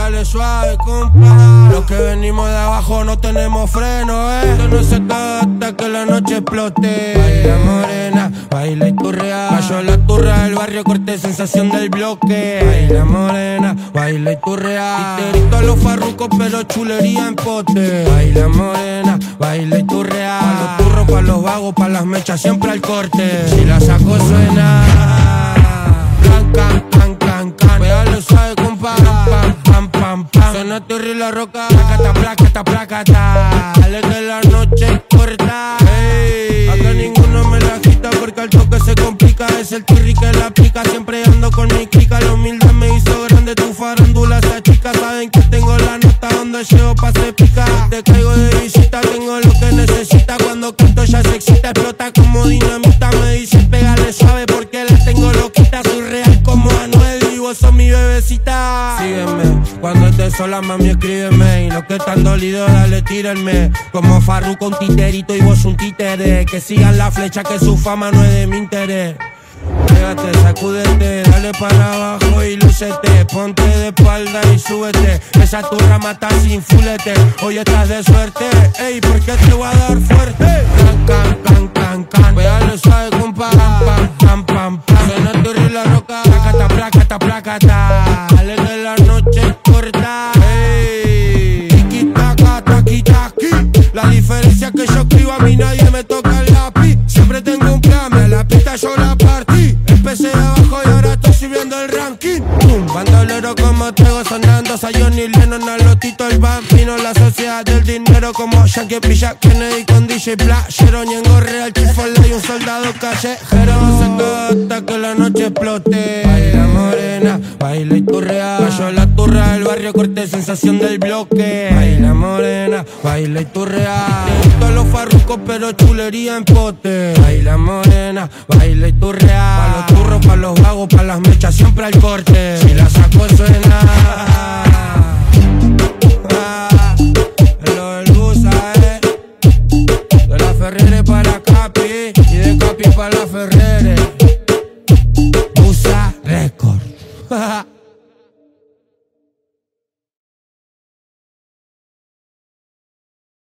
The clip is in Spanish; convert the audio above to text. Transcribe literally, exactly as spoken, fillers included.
Dale suave, compa. Los que venimos de abajo no tenemos freno, eh. Esto no se acaba hasta que la noche explote. Baila morena, baila y turrea. Cayó la turra del barrio, corte sensación del bloque. Baila morena, baila y turrea. Titerito a los farrucos, pero chulería en pote. Baila morena, baila y turrea. Pa' los turros, pa' los vagos, pa' las mechas, siempre al corte. Si la saco suena can, can, can, can, can. Véalo suave, compa. Pam, pam, pam, pam. Suena Turri la roca. Placata, placata, placata. Dale que la noche es corta. Hey. Acá ninguno me la quita porque al toque se complica. Es el Turri que la aplica. Siempre ando con mi clica. La humildad me hizo grande. Tu farándula, esa chica. Saben que tengo la nota donde llego pa' se pica. Te caigo de visita. Tengo lo que necesita. Cuando canto ya se excita. Explota como dinamita. Me dice pégale suave porque la tengo loquita. Soy real como Anuel y vos sos mi bebecita. Sígueme, cuando estés sola mami escríbeme. Y los que están dolidos dale tírenme. Como Farruko un titerito y vos un títere. Que sigan la flecha que su fama no es de mi interés. Pégate, sacúdete, dale para abajo y lúcete. Ponte de espalda y súbete. Esa turra mata sin fulete. Hoy estás de suerte, ey, porque te voy a dar fuerte. Can, can, can, can, can. Véalo suave, compa. Pam, pam, pam, pam. Suena Turri la roca. Placata, placata, placata. Dale que la noche es corta. Ey, tiki, taka, taki, taki. La diferencia es que yo escribo, a mí nadie me toca el lápiz. Siempre tengo un plan, me la pista yo la partí. Empecé de abajo y ahora estoy subiendo el ranking. Boom, bandolero como Tego sonando. Sayón y Lennon, a Lotito el Bambino. La sociedad del dinero como Yankee Pilla, Kennedy con D J Playero. Ñengo Real, Chifola y un soldado callejero. Se acaba hasta que la noche explote. Baila morena, baila y turrea. Cayó la turra del barrio, corte sensación del bloque. Baila morena, baila y turrea. Todos los farrucos pero chulería en pote. Baila morena, baila y turrea. Pa' los turros, pa' los vagos, pa' las mechas, siempre al corte. Si la saco suena ah, lo del Busa, eh. De la Ferrere para Capi.